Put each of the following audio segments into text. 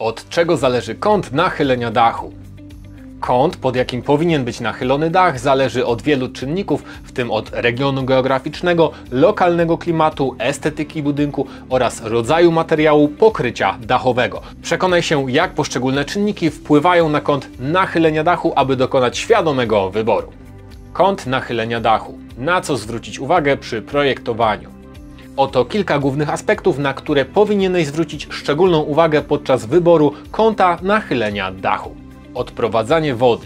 Od czego zależy kąt nachylenia dachu? Kąt, pod jakim powinien być nachylony dach, zależy od wielu czynników, w tym od regionu geograficznego, lokalnego klimatu, estetyki budynku oraz rodzaju materiału pokrycia dachowego. Przekonaj się, jak poszczególne czynniki wpływają na kąt nachylenia dachu, aby dokonać świadomego wyboru. Kąt nachylenia dachu. Na co zwrócić uwagę przy projektowaniu? Oto kilka głównych aspektów, na które powinieneś zwrócić szczególną uwagę podczas wyboru kąta nachylenia dachu. Odprowadzanie wody.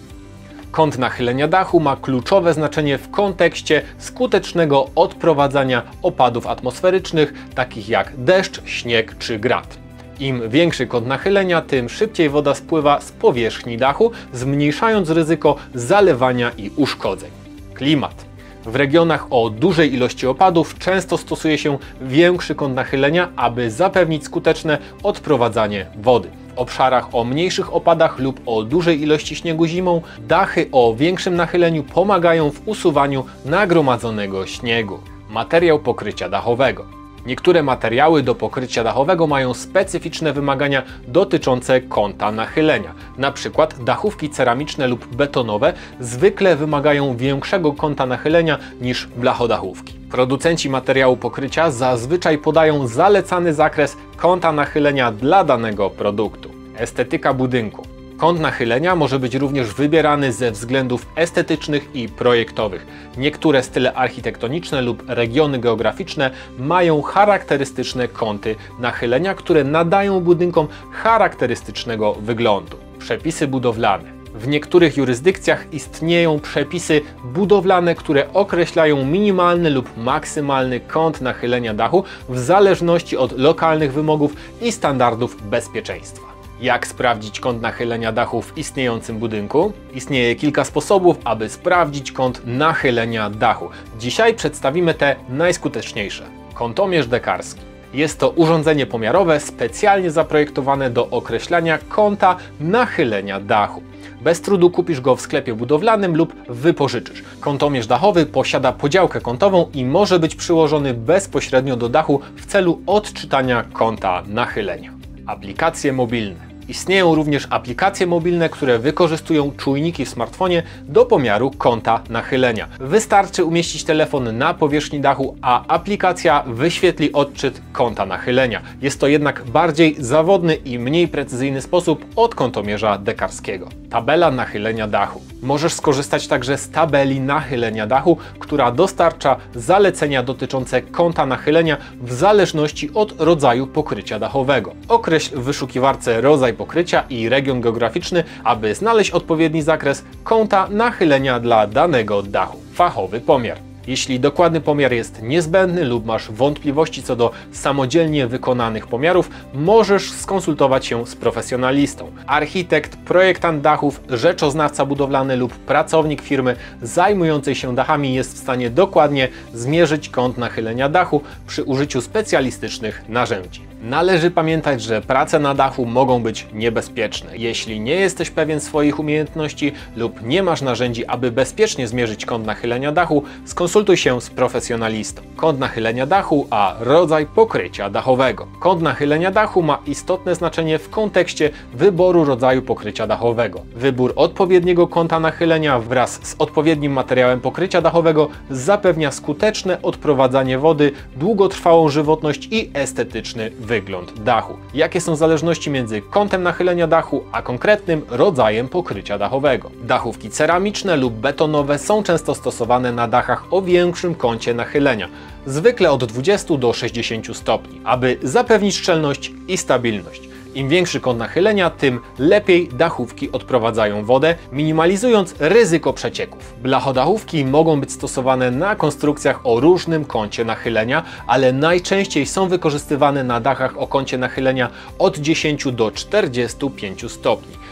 Kąt nachylenia dachu ma kluczowe znaczenie w kontekście skutecznego odprowadzania opadów atmosferycznych, takich jak deszcz, śnieg czy grad. Im większy kąt nachylenia, tym szybciej woda spływa z powierzchni dachu, zmniejszając ryzyko zalewania i uszkodzeń. Klimat. W regionach o dużej ilości opadów często stosuje się większy kąt nachylenia, aby zapewnić skuteczne odprowadzanie wody. W obszarach o mniejszych opadach lub o dużej ilości śniegu zimą, dachy o większym nachyleniu pomagają w usuwaniu nagromadzonego śniegu. Materiał pokrycia dachowego. Niektóre materiały do pokrycia dachowego mają specyficzne wymagania dotyczące kąta nachylenia. Na przykład dachówki ceramiczne lub betonowe zwykle wymagają większego kąta nachylenia niż blachodachówki. Producenci materiału pokrycia zazwyczaj podają zalecany zakres kąta nachylenia dla danego produktu. Estetyka budynku. Kąt nachylenia może być również wybierany ze względów estetycznych i projektowych. Niektóre style architektoniczne lub regiony geograficzne mają charakterystyczne kąty nachylenia, które nadają budynkom charakterystycznego wyglądu. Przepisy budowlane. W niektórych jurysdykcjach istnieją przepisy budowlane, które określają minimalny lub maksymalny kąt nachylenia dachu w zależności od lokalnych wymogów i standardów bezpieczeństwa. Jak sprawdzić kąt nachylenia dachu w istniejącym budynku? Istnieje kilka sposobów, aby sprawdzić kąt nachylenia dachu. Dzisiaj przedstawimy te najskuteczniejsze. Kątomierz dekarski. Jest to urządzenie pomiarowe specjalnie zaprojektowane do określania kąta nachylenia dachu. Bez trudu kupisz go w sklepie budowlanym lub wypożyczysz. Kątomierz dachowy posiada podziałkę kątową i może być przyłożony bezpośrednio do dachu w celu odczytania kąta nachylenia. Aplikacje mobilne. Istnieją również aplikacje mobilne, które wykorzystują czujniki w smartfonie do pomiaru kąta nachylenia. Wystarczy umieścić telefon na powierzchni dachu, a aplikacja wyświetli odczyt kąta nachylenia. Jest to jednak bardziej zawodny i mniej precyzyjny sposób od kątomierza dekarskiego. Tabela nachylenia dachu. Możesz skorzystać także z tabeli nachylenia dachu, która dostarcza zalecenia dotyczące kąta nachylenia w zależności od rodzaju pokrycia dachowego. Określ w wyszukiwarce rodzaj pokrycia i region geograficzny, aby znaleźć odpowiedni zakres kąta nachylenia dla danego dachu. Fachowy pomiar. Jeśli dokładny pomiar jest niezbędny lub masz wątpliwości co do samodzielnie wykonanych pomiarów, możesz skonsultować się z profesjonalistą. Architekt, projektant dachów, rzeczoznawca budowlany lub pracownik firmy zajmującej się dachami jest w stanie dokładnie zmierzyć kąt nachylenia dachu przy użyciu specjalistycznych narzędzi. Należy pamiętać, że prace na dachu mogą być niebezpieczne. Jeśli nie jesteś pewien swoich umiejętności lub nie masz narzędzi, aby bezpiecznie zmierzyć kąt nachylenia dachu, skonsultuj się z profesjonalistą. Kąt nachylenia dachu, a rodzaj pokrycia dachowego. Kąt nachylenia dachu ma istotne znaczenie w kontekście wyboru rodzaju pokrycia dachowego. Wybór odpowiedniego kąta nachylenia wraz z odpowiednim materiałem pokrycia dachowego zapewnia skuteczne odprowadzanie wody, długotrwałą żywotność i estetyczny wygląd dachu. Jakie są zależności między kątem nachylenia dachu a konkretnym rodzajem pokrycia dachowego? Dachówki ceramiczne lub betonowe są często stosowane na dachach o większym kącie nachylenia, zwykle od 20 do 60 stopni, aby zapewnić szczelność i stabilność. Im większy kąt nachylenia, tym lepiej dachówki odprowadzają wodę, minimalizując ryzyko przecieków. Blachodachówki mogą być stosowane na konstrukcjach o różnym kącie nachylenia, ale najczęściej są wykorzystywane na dachach o kącie nachylenia od 10 do 45 stopni.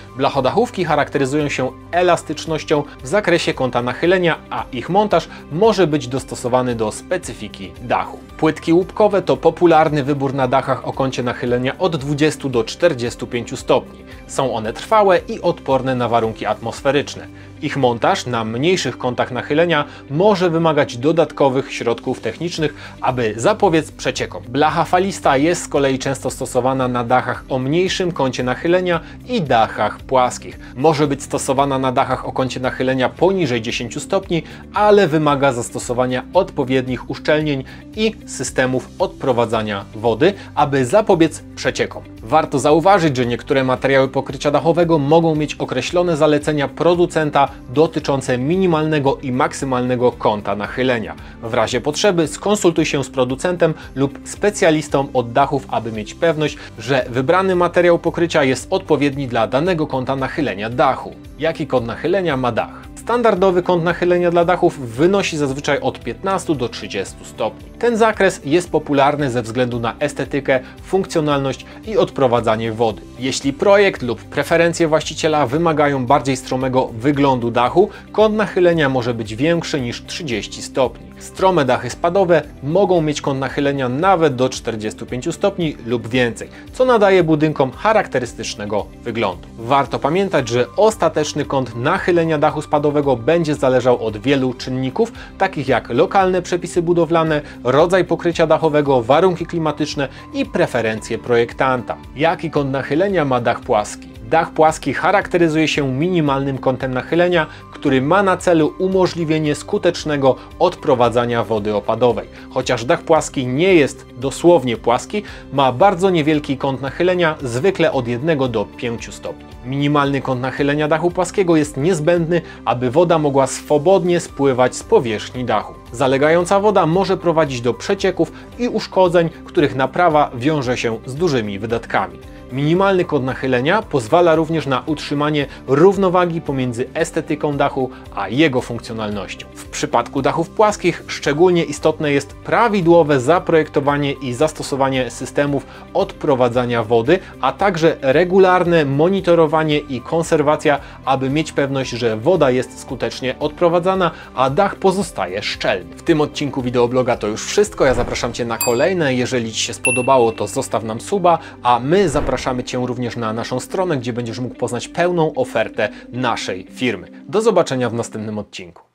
Blachodachówki charakteryzują się elastycznością w zakresie kąta nachylenia, a ich montaż może być dostosowany do specyfiki dachu. Płytki łupkowe to popularny wybór na dachach o kącie nachylenia od 20 do 45 stopni. Są one trwałe i odporne na warunki atmosferyczne. Ich montaż na mniejszych kątach nachylenia może wymagać dodatkowych środków technicznych, aby zapobiec przeciekom. Blacha falista jest z kolei często stosowana na dachach o mniejszym kącie nachylenia i dachach płaskich. Może być stosowana na dachach o kącie nachylenia poniżej 10 stopni, ale wymaga zastosowania odpowiednich uszczelnień i systemów odprowadzania wody, aby zapobiec przeciekom. Warto zauważyć, że niektóre materiały pokrycia dachowego mogą mieć określone zalecenia producenta dotyczące minimalnego i maksymalnego kąta nachylenia. W razie potrzeby skonsultuj się z producentem lub specjalistą od dachów, aby mieć pewność, że wybrany materiał pokrycia jest odpowiedni dla danego kąta nachylenia dachu. Jaki kąt nachylenia ma dach? Standardowy kąt nachylenia dla dachów wynosi zazwyczaj od 15 do 30 stopni. Ten zakres jest popularny ze względu na estetykę, funkcjonalność i odprowadzanie wody. Jeśli projekt lub preferencje właściciela wymagają bardziej stromego wyglądu dachu, kąt nachylenia może być większy niż 30 stopni. Strome dachy spadowe mogą mieć kąt nachylenia nawet do 45 stopni lub więcej, co nadaje budynkom charakterystycznego wyglądu. Warto pamiętać, że ostateczny kąt nachylenia dachu spadowego będzie zależał od wielu czynników, takich jak lokalne przepisy budowlane, rodzaj pokrycia dachowego, warunki klimatyczne i preferencje projektanta. Jaki kąt nachylenia ma dach płaski? Dach płaski charakteryzuje się minimalnym kątem nachylenia, który ma na celu umożliwienie skutecznego odprowadzania wody opadowej. Chociaż dach płaski nie jest dosłownie płaski, ma bardzo niewielki kąt nachylenia, zwykle od 1 do 5 stopni. Minimalny kąt nachylenia dachu płaskiego jest niezbędny, aby woda mogła swobodnie spływać z powierzchni dachu. Zalegająca woda może prowadzić do przecieków i uszkodzeń, których naprawa wiąże się z dużymi wydatkami. Minimalny kąt nachylenia pozwala również na utrzymanie równowagi pomiędzy estetyką dachu a jego funkcjonalnością. W przypadku dachów płaskich szczególnie istotne jest prawidłowe zaprojektowanie i zastosowanie systemów odprowadzania wody, a także regularne monitorowanie i konserwacja, aby mieć pewność, że woda jest skutecznie odprowadzana, a dach pozostaje szczelny. W tym odcinku wideobloga to już wszystko. Ja zapraszam Cię na kolejne. Jeżeli Ci się spodobało, to zostaw nam suba, a my zapraszamy Cię również na naszą stronę, gdzie będziesz mógł poznać pełną ofertę naszej firmy. Do zobaczenia w następnym odcinku.